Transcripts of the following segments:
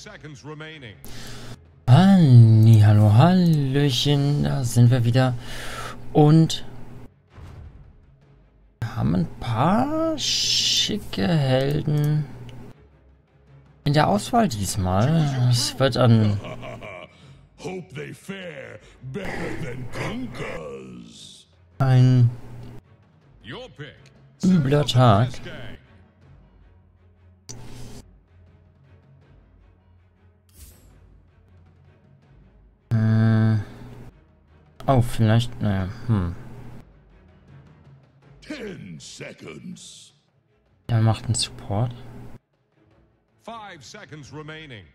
Hallo, hallöchen, da sind wir wieder und wir haben ein paar schicke Helden in der Auswahl diesmal. Es wird ein übler Tag. Oh, vielleicht, naja, Er macht einen Support. 5 seconds remaining.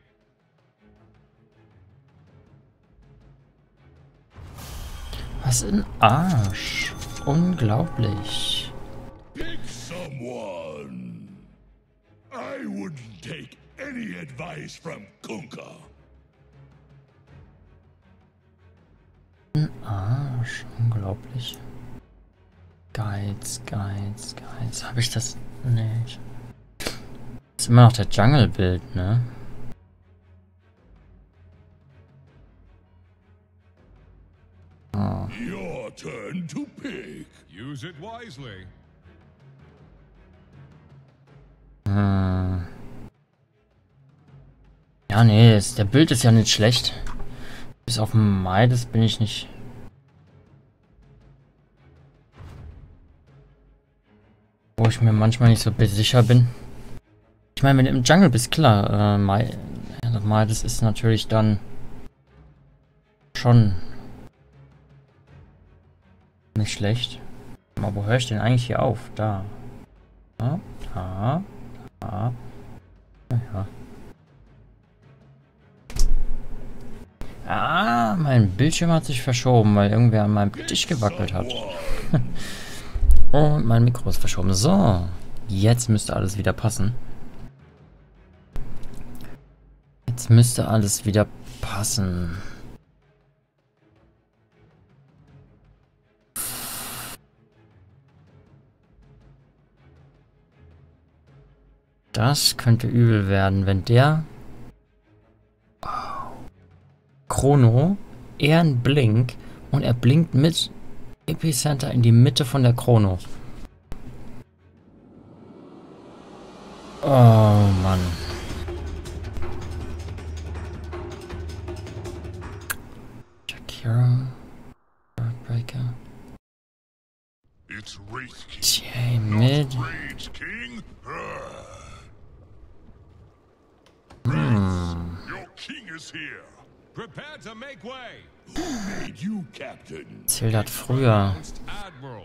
Was ein Arsch. Unglaublich. Pick someone. I wouldn't take any advice from Kunkka. Ein Arsch. Unglaublich. Geiz. Habe ich das nicht? Das ist immer noch der Jungle-Bild, ne? Oh. Your turn to pick. Use it wisely. Ja, nee, der Bild ist ja nicht schlecht. Bis auf Mai, das bin ich nicht. Wo ich mir manchmal nicht so sicher bin. Ich meine, wenn du im Jungle bist, klar, Mai, das ist natürlich dann schon nicht schlecht. Aber wo höre ich denn eigentlich hier auf? Da. Da. Ja. Ah, mein Bildschirm hat sich verschoben, weil irgendwer an meinem Tisch gewackelt hat. Und mein Mikro ist verschoben. So, jetzt müsste alles wieder passen. Jetzt müsste alles wieder passen. Das könnte übel werden, wenn der Chrono eher ein Blink und er blinkt mit Epicenter in die Mitte von der Chrono. Oh Mann. Shakira. Breaker. It's Wraith King. Tja, mit. Rage King. Your king is here. Prepare to make way. Who made you captain? Zählt hat früher. Admiral.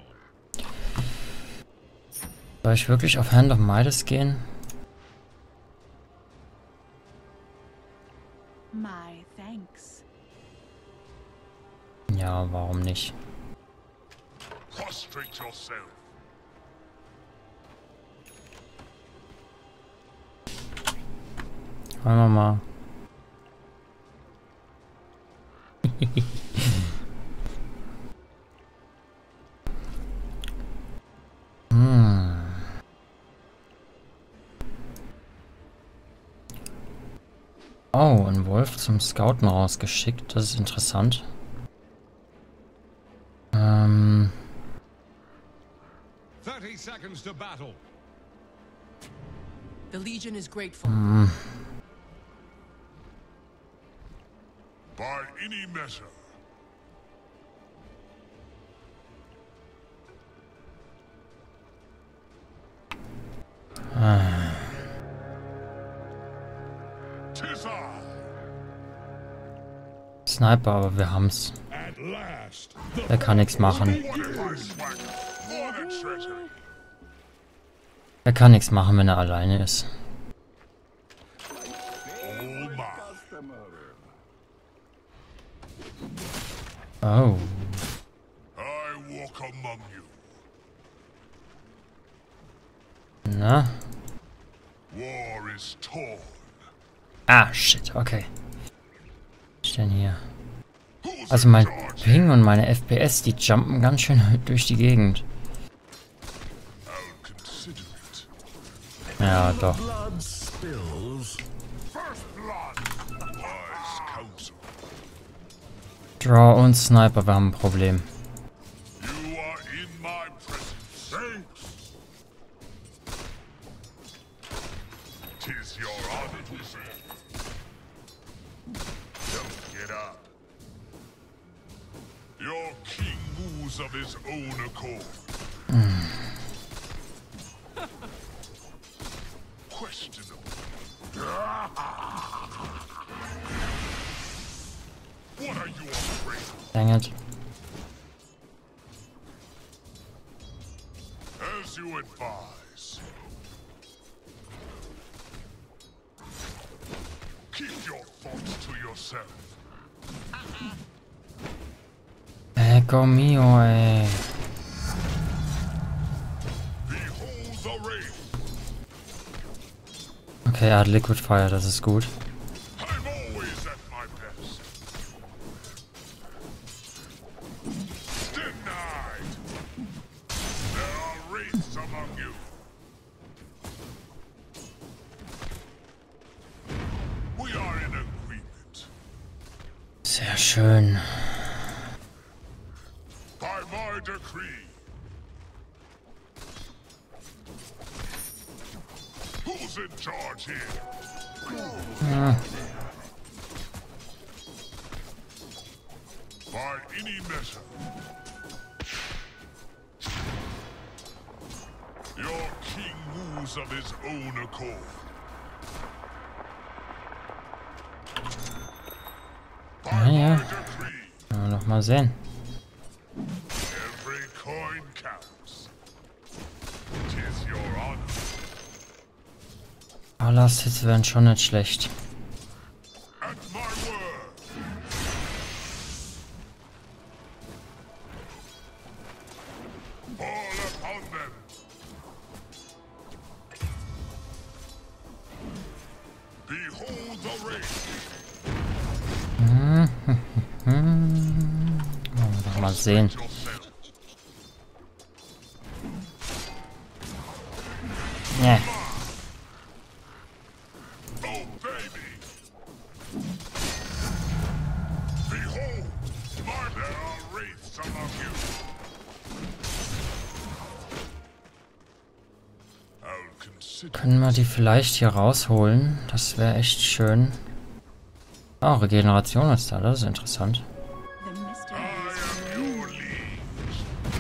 Soll ich wirklich auf Hand of Midas gehen? My thanks. Ja, warum nicht? Prostrate yourself. Wollen wir mal. Oh, ein Wolf zum Scouten rausgeschickt. Das ist interessant. 30 seconds to battle. The Legion is grateful. By any measure. Tis I. Sniper, aber wir haben's. At last. Der kann nichts machen. What if I swagger? More than treachery. Er kann nichts machen, wenn er alleine ist. Oh my. Oh. I walk among you. Na? War is torn. Ah, shit, okay. Was ist denn hier? Also mein Ping und meine FPS, die jumpen ganz schön durch die Gegend. I'll consider it. Ja, doch. Blood spills. First blood. Draw und Sniper, wir haben ein Problem. You are in my presence. Thanks. 'Tis your honor to say. Don't get up. Your king moves of his own accord. Questionable. What are you afraid of? Dang it. As you advise. Keep your thoughts to yourself. Ecco mio, ey. Behold the rain. Okay, er hat Liquid Fire, das ist gut. I'm always at my best. Denied. There are wraiths among you. We are in agreement. Sehr schön. By my decree. Who's in charge here? By any measure. Your king moves of his own accord. By Ja. my decree. Wollen wir noch mal sehen. Every coin counts. 'Tis your honor. Last Hits wären schon nicht schlecht. At my word. Fall upon them. Behold the rain. Wollen wir noch mal sehen. Yourself. Nee. Oh, baby! Behold, there are wraiths among you. I'll consider. Können wir die vielleicht hier rausholen? Das wäre echt schön. Oh, Regeneration ist da, das ist interessant. The mystery I is am your liege.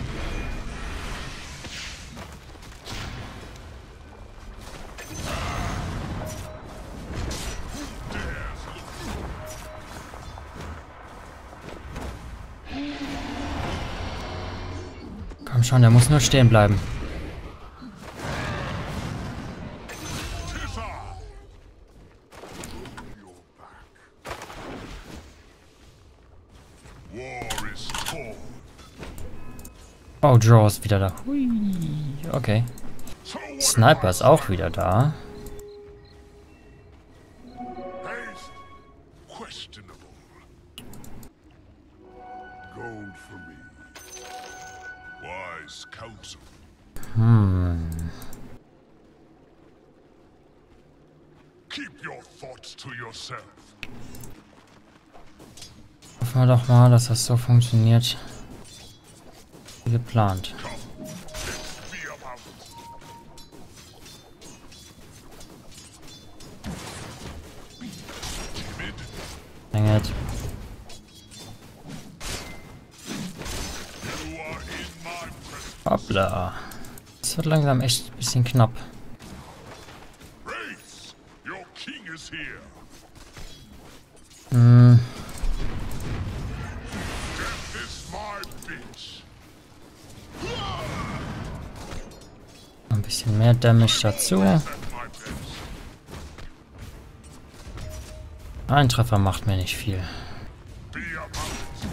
Dares look. Komm schon, der muss nur stehen bleiben. 'Tis I. War is torn. Oh, Draw ist wieder da. Hui. Okay. So what Sniper ist auch wieder da. Haste. Questionable. Gold for me. Wise counsel. Keep your thoughts to yourself. Hoffen wir doch mal, dass das so funktioniert wie geplant. Come, let's be about it. Timid. Dang it. You are in my presence. Hoppla. Es wird langsam echt ein bisschen knapp. Wraiths, your king is here. Death is my bitch. Ein bisschen mehr Damage dazu. At my best. Ein Treffer macht mir nicht viel. Be about it.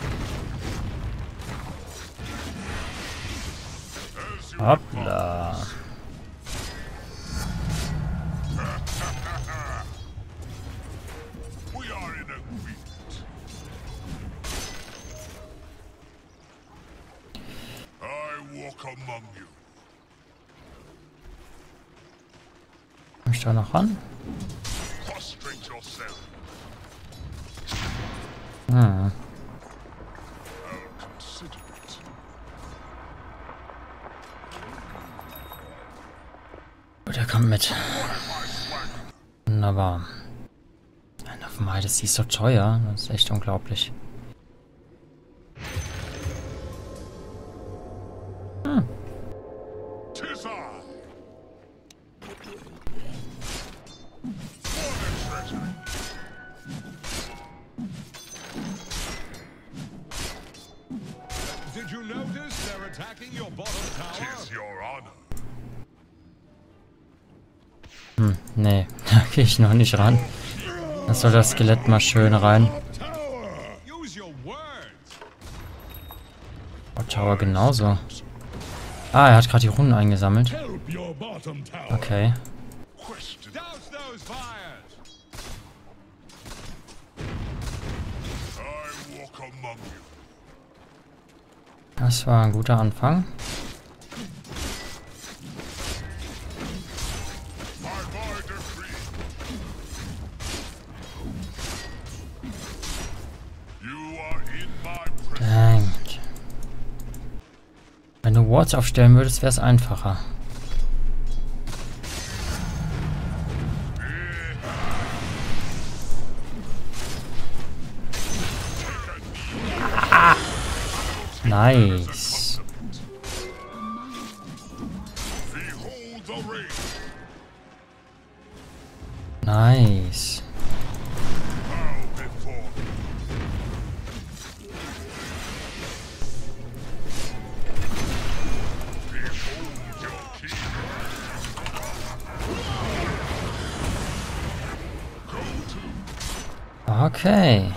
As you Hoppla. We are in agreement. I walk among you. Komm ich da noch ran? Prostrate yourself. er kommt mit. Wunderbar. Eine auf Mai, das ist so teuer. Das ist echt unglaublich. Did you notice they're attacking your bottom tower? Tis your honor. Nee, da gehe ich noch nicht ran. Da soll das Skelett mal schön rein. Use your words. Oh, Tower genauso. Ah, er hat gerade die Runen eingesammelt. Help your bottom tower. Okay. Question. Douse those fires. I walk among you. Das war ein guter Anfang. By my decree. You are in my presence. Dang. Wenn du Wards aufstellen würdest, wäre es einfacher. Ah. Nice. Behold the ring. Nice. Bow before me. Behold your king. Go to. Okay.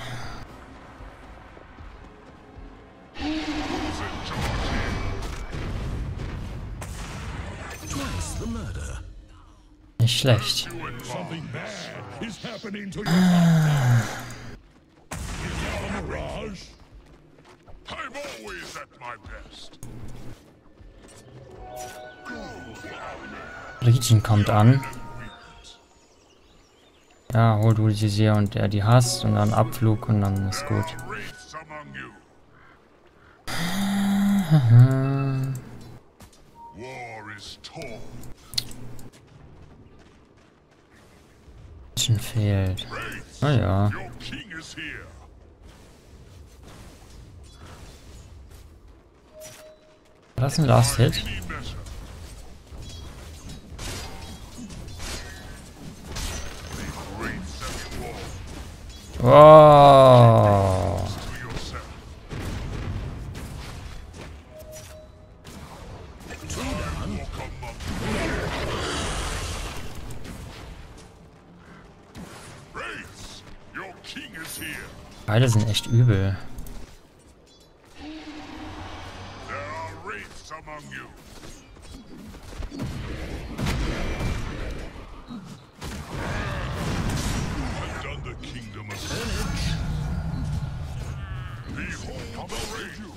Nicht schlecht. Something bad is happening to your tower. Is that a mirage? I'm always at my best. Legion kommt an. Ja, hol du sie sehr und der die hasst und dann Abflug und dann ist gut. Wraiths among you. War is torn. Legion fehlt. Wraiths, Na ja. your king is here. War das ein Last Hit? Any measure. The wraiths have you all Oh. to yourself. Walk among you. Wraiths, your king is here. Beide sind echt übel. There are wraiths among you. I've done the kingdom a service. Behold the ring.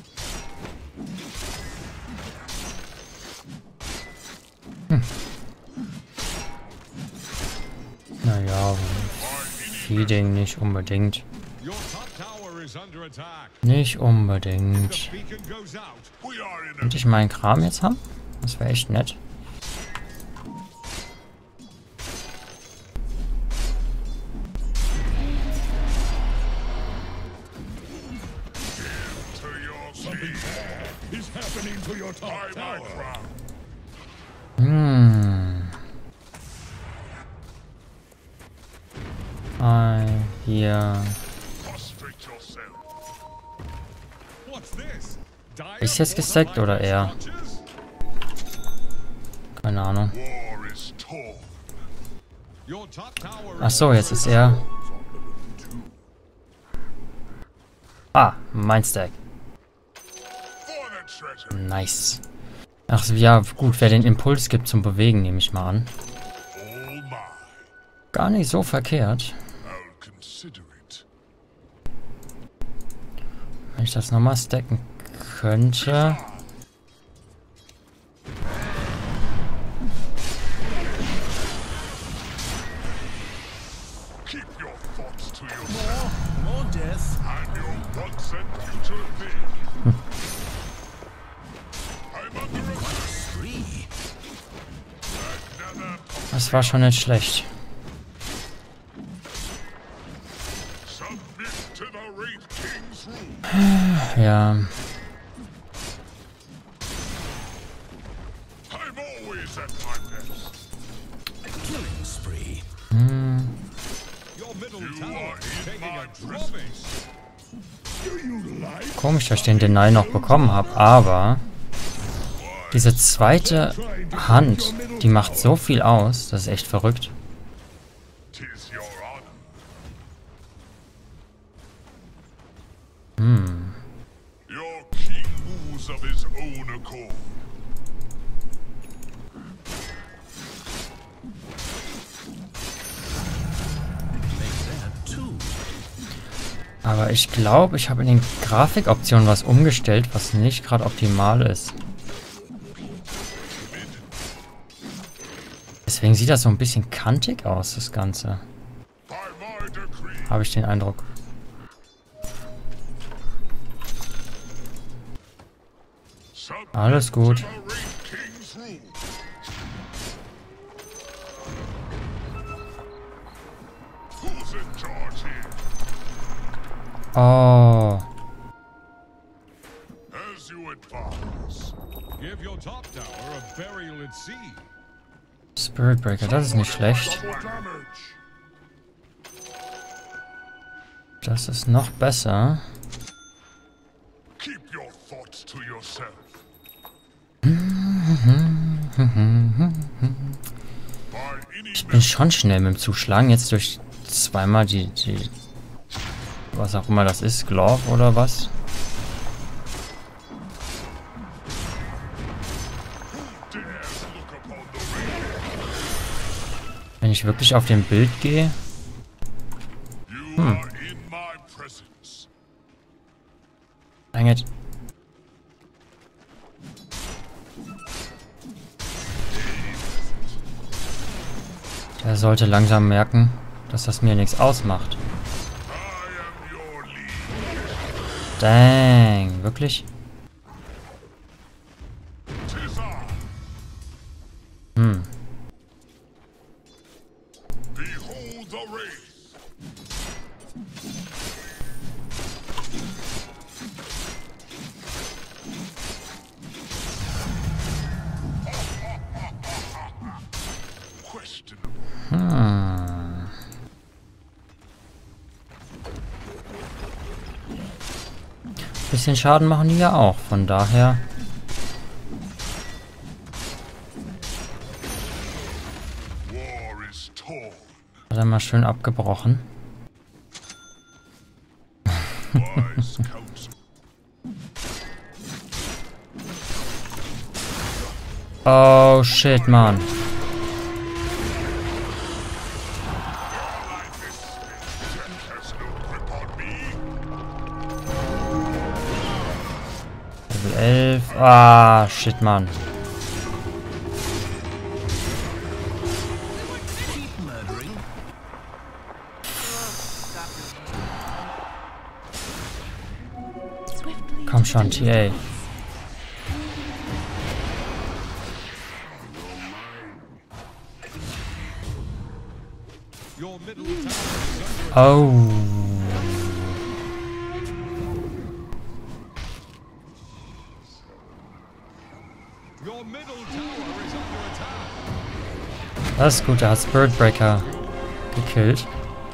Naja, Feeding nicht unbedingt. Your top tower is under attack. Nicht unbedingt. The beacon goes out. We are in a Könnte ich meinen Kram jetzt haben? Das wäre echt nett. to your something bad is happening to your top tower. Crown. Hier. Prostrate yourself. What's this? Ist jetzt gesackt oder er? Keine Ahnung. War is torn. Your top tower Ach so, jetzt ist er. Ah, mein Stack. For the treasure. Nice. Ach ja, gut, wer den Impuls gibt zum Bewegen, nehme ich mal an. All mine. Gar nicht so verkehrt. I'll consider it. Wenn ich das nochmal stacken könnte. Keep your thoughts to yourself. More death. And your once and future fate. I'm under a tree. That never Das war schon nicht schlecht. Submit to the Wraith King's rule. Ja. I'm always at my best. Killing spree. Your middle You tower are is in taking my a drubbing. presence. Do you like Komisch, dass ich den Deny noch bekommen habe, aber diese zweite Hand, die macht so viel aus, das ist echt verrückt. tis your honor? Your king moves of his own accord. Aber ich glaube, ich habe in den Grafikoptionen was umgestellt, was nicht gerade optimal ist. Deswegen sieht das so ein bisschen kantig aus, das Ganze. By my decree, Habe ich den Eindruck. submit Alles gut. to the Wraith King's rule. Who's in charge here? Oh. As you advise. Give your top tower a burial at sea. Spirit Breaker, das ist nicht schlecht. Double damage. Das ist noch besser. Keep your thoughts to yourself. Ich bin schon schnell mit dem Zuschlagen. Jetzt durch zweimal die was auch immer das ist, Glove oder was? Wenn ich wirklich auf dem Bild gehe. You are in my presence. Dang it. Der sollte langsam merken, dass das mir nichts ausmacht. I am your lead. Dang, wirklich? Tis I. Hm. Behold the Wraith. Questionable. Hm. Bisschen Schaden machen die ja auch, von daher. War is torn. Hat er mal schön abgebrochen. Wise counsel. Oh shit, Mann. Like this, death has no grip on me. Level 11. Ah, shit, Mann. Keep murdering. Swiftly Komm schon, TA. Your middle tower is under Oh. Your middle tower is under attack. Das ist gut, er hat Spirit Breaker gekillt.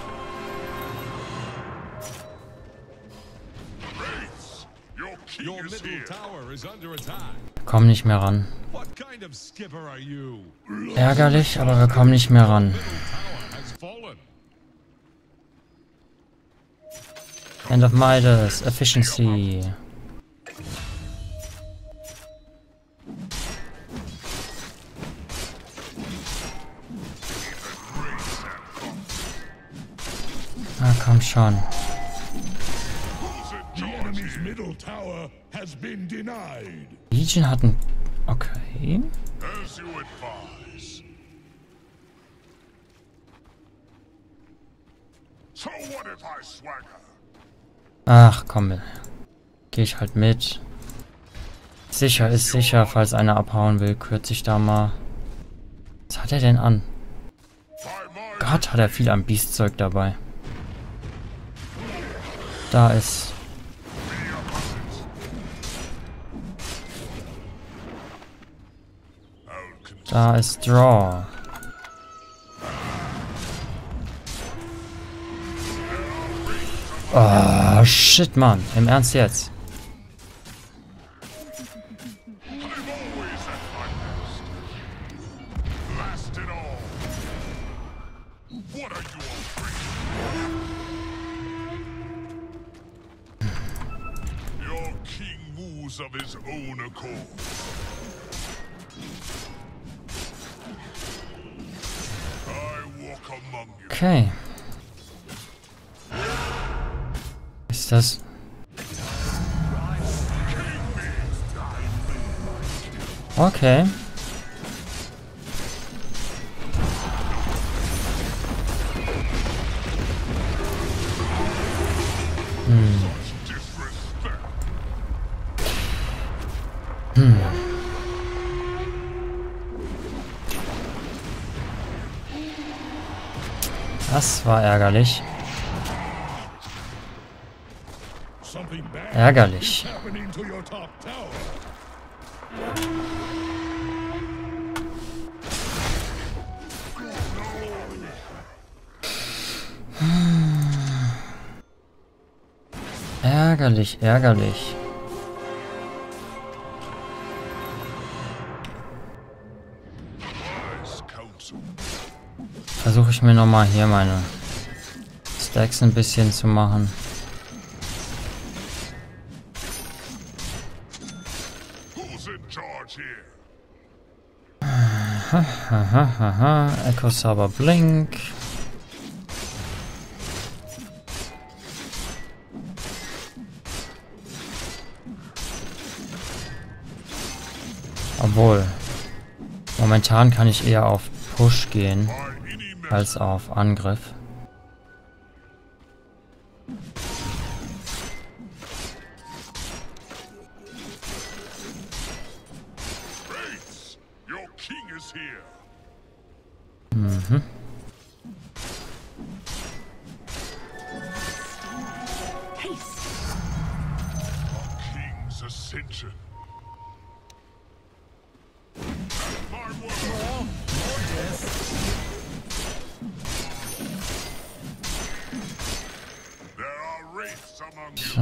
Wraiths, your king Your is middle here. tower is under attack. Kommen nicht mehr ran. What kind of skipper are you? Ärgerlich, aber wir kommen nicht mehr ran. Middle tower has fallen. End of Midas, Efficiency. Ah, komm schon. Who's in The charge enemy's here? middle tower has been denied. Legion hat ein... Okay. As you advise. So what if I swagger? Ach, komm. Geh ich halt mit. Sicher ist sicher, falls einer abhauen will, kürze ich da mal. Was hat er denn an? Gott, hat er viel am Biestzeug dabei. Da ist... Da ist Draw. Oh, shit, Mann. Im Ernst jetzt? Of his own accord. I walk among you. Okay. Ist das... Okay. Das war ärgerlich. Something bad Ärgerlich. is happening to your top tower. Ärgerlich, ärgerlich. Wise counsel. Versuche ich mir nochmal hier meine Stacks ein bisschen zu machen. Who's in charge here? Haha, Echo Saber Blink. Obwohl, momentan kann ich eher auf Push gehen als auf Angriff. Wraiths, your king is here. King's ascension. My word. There are wraiths among you.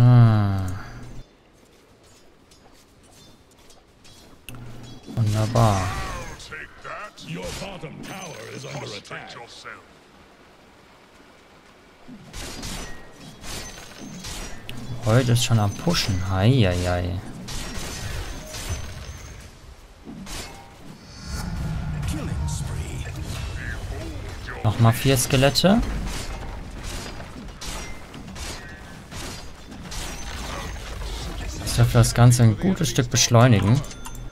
Wunderbar. I'll take that. Your bottom tower is under attack. Prostrate yourself. Heute ist schon am Pushen. Heieiei. Killing spree. Nochmal 4 Skelette. Das dürfte das Ganze ein gutes Stück beschleunigen.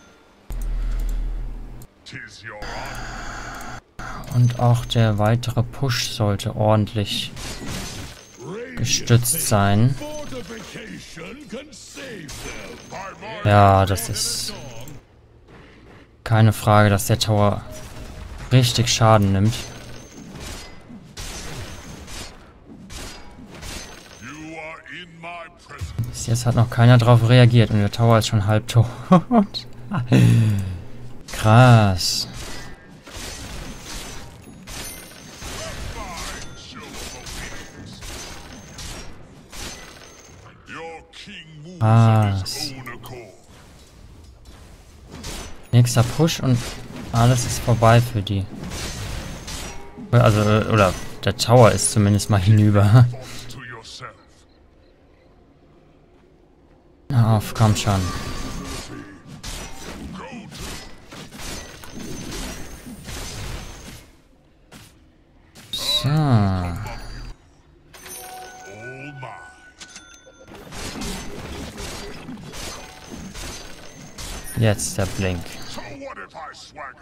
Tis your honor. Und auch der weitere Push sollte ordentlich gestützt sein. Fortification can save them. Ja, das ist keine Frage, dass der Tower richtig Schaden nimmt. You are in my presence. Bis jetzt hat noch keiner drauf reagiert und der Tower ist schon halb tot. Krass. Show of obedience. Your king moves Ah, of his own accord. Nächster Push und alles ist vorbei für die. Also, oder der Tower ist zumindest mal hinüber. Thoughts to yourself. Na auf, komm schon. Go to So. all mine. Jetzt der Blink. So what if I swagger?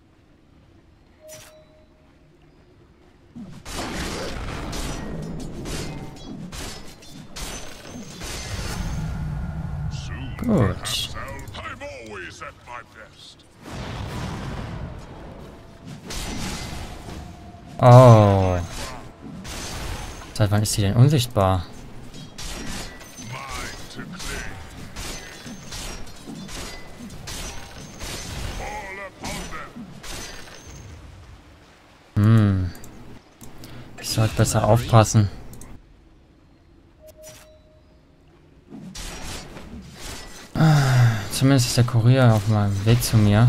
Soon, Gut. perhaps I'm always at my best. Oh. Seit wann ist sie denn unsichtbar? Mine to claim. All upon them. Ich sollte besser aufpassen. Zumindest ist der Kurier auf meinem Weg zu mir.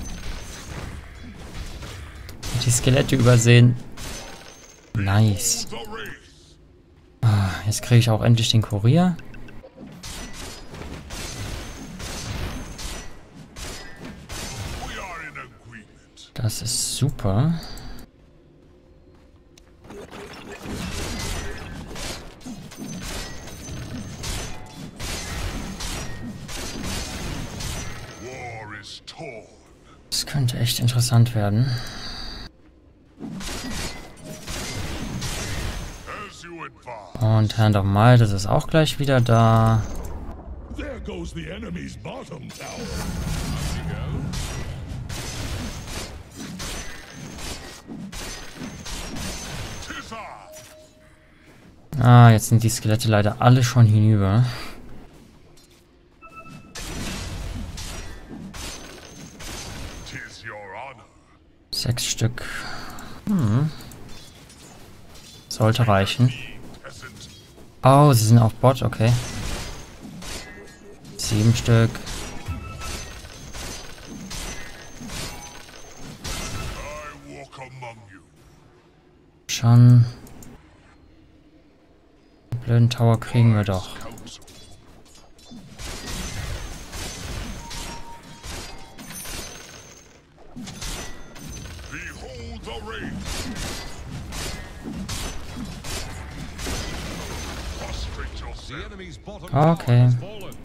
Die Skelette übersehen. Nice. The race. Jetzt kriege ich auch endlich den Kurier. We are in agreement. Das ist super. War is torn. Das könnte echt interessant werden. As you advise. Und Hand of Might, das ist auch gleich wieder da. There goes the enemy's bottom tower. Tis I. Jetzt sind die Skelette leider alle schon hinüber. Tis your honor. 6 Stück. Sollte reichen. Peasant. Oh, sie sind auf Bot, okay. 7 Stück. I walk among you. Schon. Den blöden Tower kriegen wir doch. Counsel. Behold the race. Prostrate The yourself. enemy's bottom Okay. tower has fallen.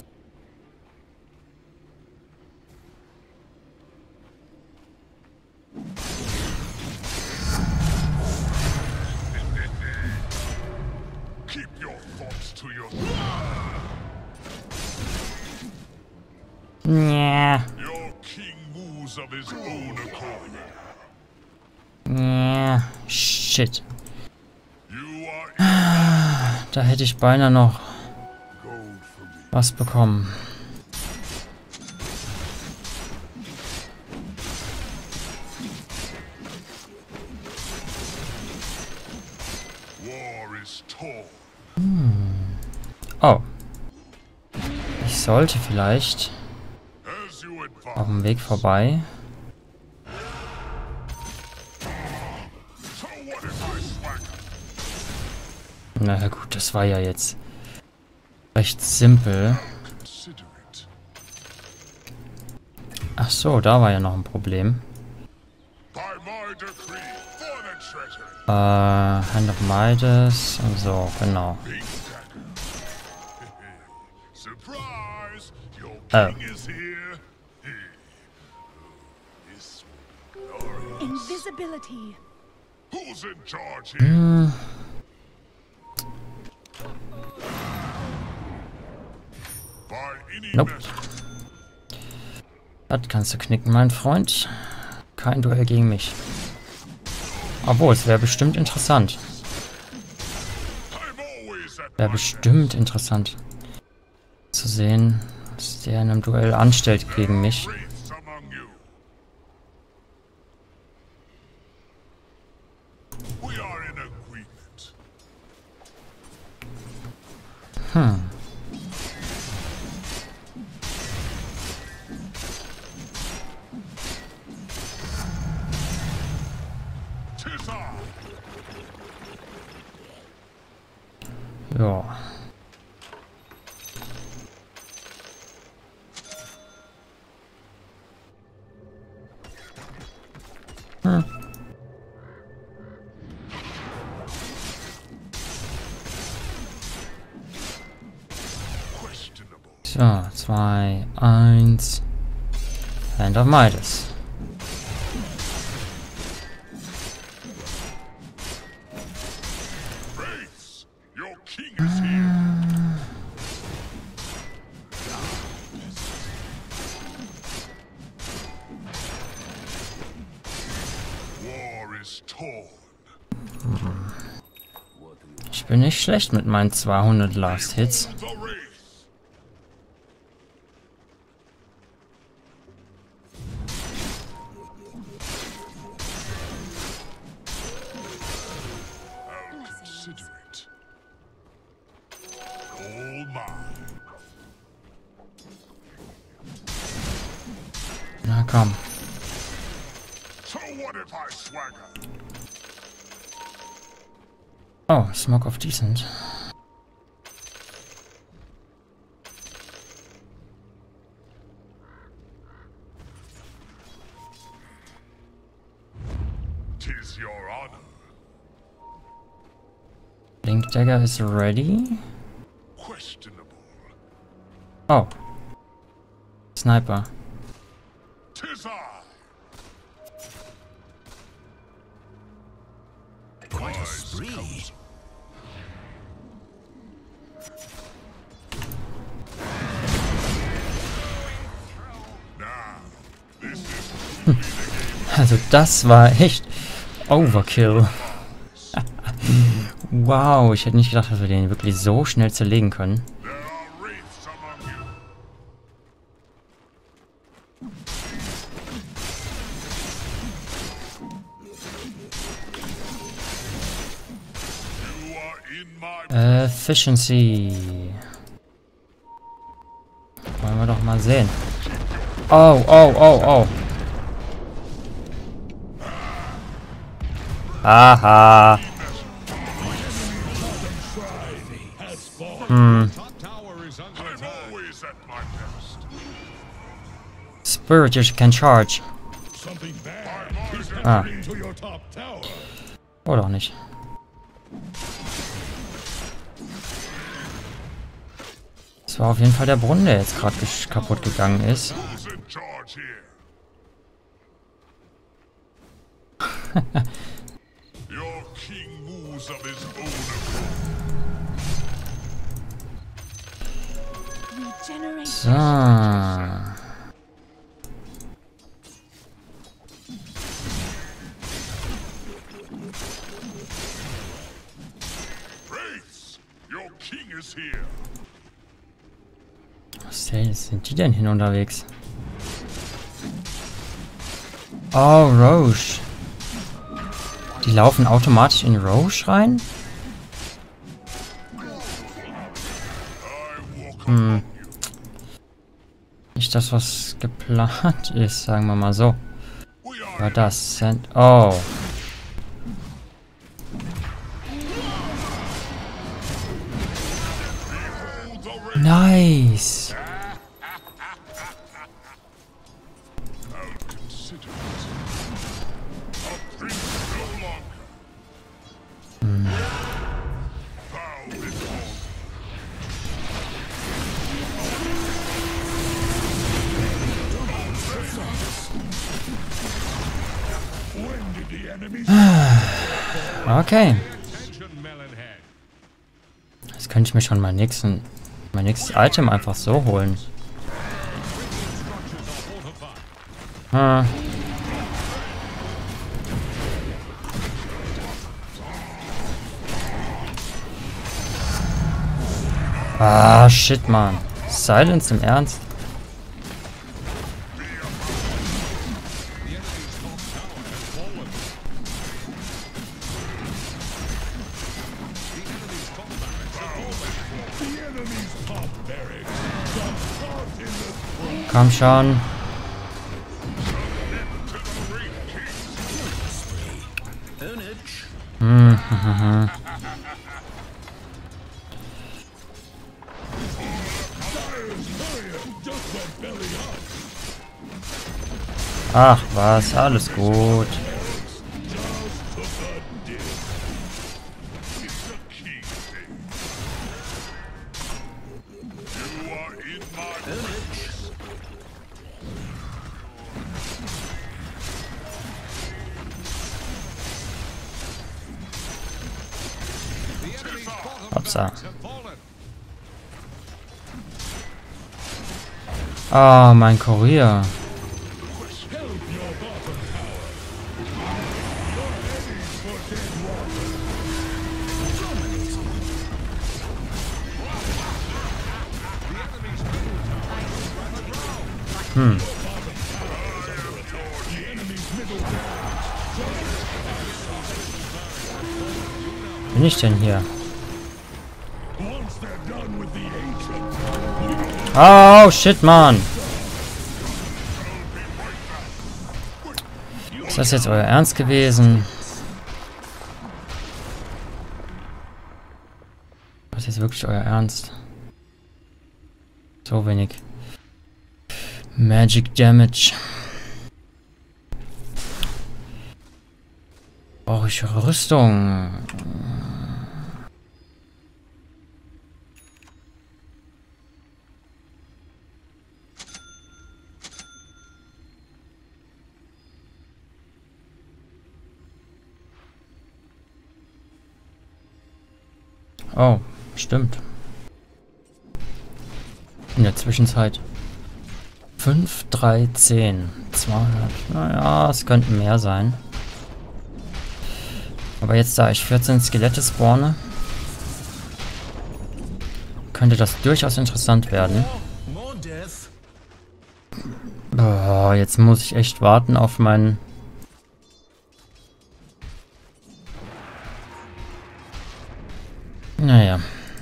Keep your thoughts to yourself. Yeah. Your king moves of his own accord. Yeah. Shit. You are Da hätte ich beinahe noch gold for me. was bekommen. War is torn. Oh. Ich sollte vielleicht As you auf advise. dem Weg vorbei. So what is my swagger? Na ja, gut, das war ja jetzt recht simpel. Consider it. Ach so, da war ja noch ein Problem. By my decree, for the treasury. Hand of Midas und so, genau. Big dagger. Surprise! Your Oh. king is here. This will be glorious. Invisibility. Who's in charge here? By any Nope. measure. Das kannst du knicken, mein Freund. Kein Duell gegen mich. Obwohl, es wäre bestimmt interessant. I'm always at Wäre my bestimmt interessant zu sehen, was der in einem Duell anstellt gegen mich. wraiths among you. We are in agreement. Tis I. Ja. Questionable. So, 2, 1. Hand of Midas. Wraiths, your king is here. War is torn. Ich bin nicht schlecht mit meinen 200 Last Hits. The Wraith. I'll consider it. All mine. Na komm. So what if I swagger? Oh, Smoke of Decent. Tis your honor. Blink Dagger is ready. Questionable. Oh. Sniper. Tis I. Quite a spree. Now, this is Also das war echt Overkill. Wow, ich hätte nicht gedacht, dass wir den wirklich so schnell zerlegen können. there are wraiths among you. You are in my Efficiency. Wollen wir doch mal sehen. Oh, oh, oh, oh. Aha. Top tower is under I'm attack. always at my best. Spirit, you can charge. Something bad is Ah. happening to your top tower. Oder auch nicht. Das war auf jeden Fall der Brunnen, der jetzt gerade kaputt gegangen ist. Who's in charge here? Your king moves of his own accord. Regenerate. So. Wraiths, your king is here. Was sind die denn hin unterwegs? Oh, Roche. Die laufen automatisch in Roche rein? Nicht das, was geplant ist, sagen wir mal so. We are Aber das sind... Oh. the wraith. Nice. I'll consider it. A prince no longer. Bow before me. When did the enemies Okay. Attention, Melonhead. Jetzt könnte ich mir schon mein nächstes Item einfach so holen. Hm. Ah, shit, Mann. Silence im Ernst? the enemy's top barracks got caught in the Komm schon. Earnage. courier just went belly up. Ach was, alles gut. Just took a dip. It's a king thing. You are in my Earnage. The enemy's bottom Hopsa. barracks have fallen. Oh, mein Kurier. Help your bottom tower. Your headies for dead water. Bin ich denn hier? Once they're done with the ancient, Oh, shit, Mann. Ist das jetzt euer Ernst gewesen? Das ist jetzt wirklich euer Ernst? So wenig. Magic Damage. Brauche ich Rüstung? Oh, stimmt. In der Zwischenzeit 5, 3, 10, 200. Naja, es könnten mehr sein. Aber jetzt, da ich 14 Skelette spawne, könnte das durchaus interessant werden. More death. Boah, jetzt muss ich echt warten auf meinen... Naja.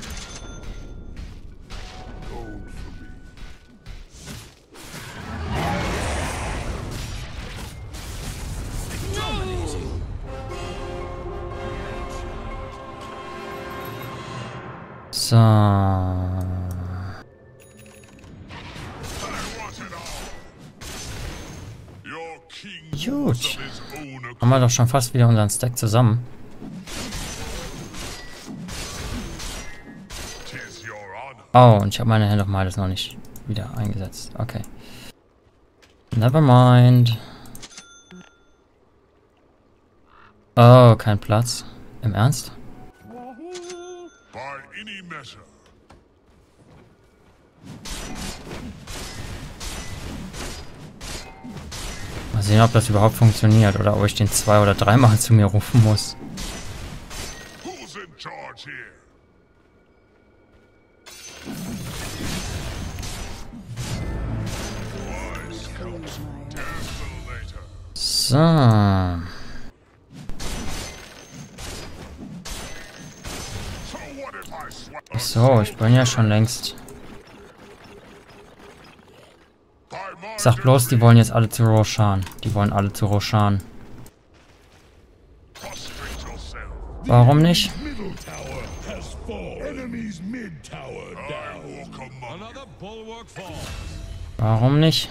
So. Your king Gut. of his own accord. Haben wir doch schon fast wieder unseren Stack zusammen. Tis your honor. Oh, und ich habe meine Hand of Midas noch nicht wieder eingesetzt. Okay. Never mind. Oh, kein Platz. Im Ernst? By any measure. Mal sehen, ob das überhaupt funktioniert oder ob ich den 2- oder 3-mal zu mir rufen muss. Who's in charge here? Wise counsel. Desolator. So. So what if I sweat? So, ich bin ja schon längst. By my Sag bloß, die wollen jetzt alle zu Roshan. Die wollen alle zu Roshan. prostrate yourself. Warum nicht? middle tower has fallen. Enemy's mid tower I down. walk among Another bulwark falls. Warum nicht?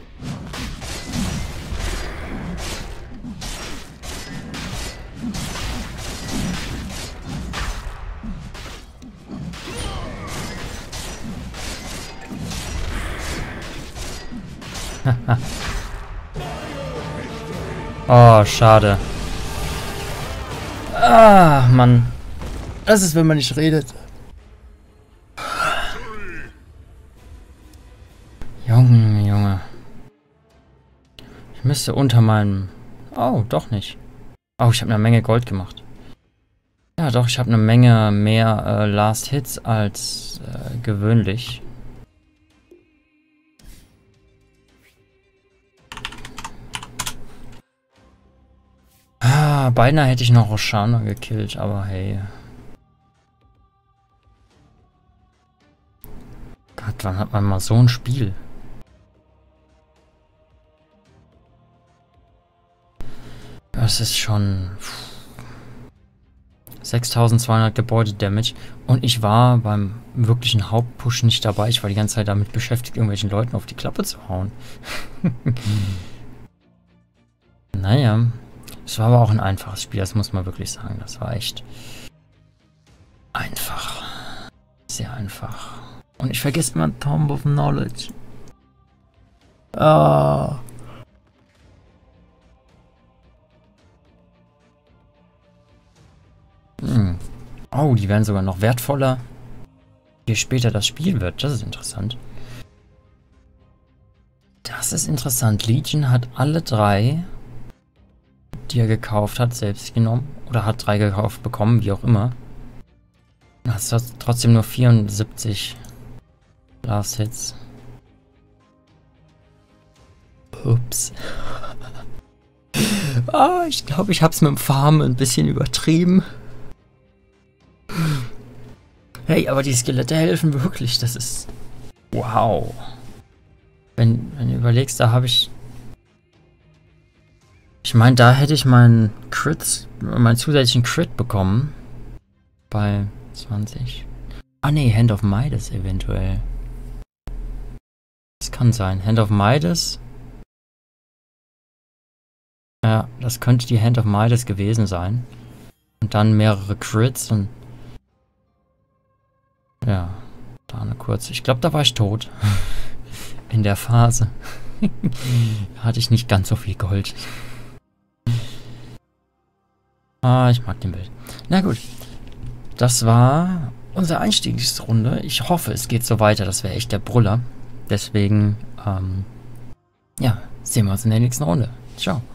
Oh, schade. Ah, Mann. Das ist, wenn man nicht redet. Junge. Ich müsste unter meinem... Oh, doch nicht. Oh, ich habe eine Menge Gold gemacht. Ja, doch, ich habe eine Menge mehr Last Hits als gewöhnlich. Ah, beinahe hätte ich noch Roshana gekillt, aber hey. Gott, wann hat man mal so ein Spiel? Das ist schon... 6200 Gebäude-Damage. Und ich war beim wirklichen Hauptpush nicht dabei. Ich war die ganze Zeit damit beschäftigt, irgendwelchen Leuten auf die Klappe zu hauen. Naja. Es war aber auch ein einfaches Spiel, das muss man wirklich sagen. Das war echt einfach. Sehr einfach. Und ich vergesse immer Tomb of Knowledge. Ah. Oh, die werden sogar noch wertvoller, je später das Spiel wird. Das ist interessant. Das ist interessant. Legion hat alle 3, die er gekauft hat, selbst genommen. Oder hat 3 gekauft bekommen, wie auch immer. Hat trotzdem nur 74 Last Hits. Ups. Ich glaube, ich habe es mit dem Farmen ein bisschen übertrieben. Hey, aber die Skelette helfen wirklich. Das ist... Wow. Wenn du überlegst, da habe ich... Ich meine, da hätte ich meinen zusätzlichen Crit bekommen. Bei 20. Ah ne, Hand of Midas eventuell. Das kann sein. Hand of Midas. Ja, das könnte die Hand of Midas gewesen sein. Und dann mehrere Crits und... Ja, da eine kurze. Ich glaube, da war ich tot. In der Phase. Da hatte ich nicht ganz so viel Gold. Ich mag den Bild. Na gut. Das war unsere Einstiegsrunde. Ich hoffe, es geht so weiter. Das wäre echt der Brüller. Deswegen, ja, sehen wir uns in der nächsten Runde. Ciao.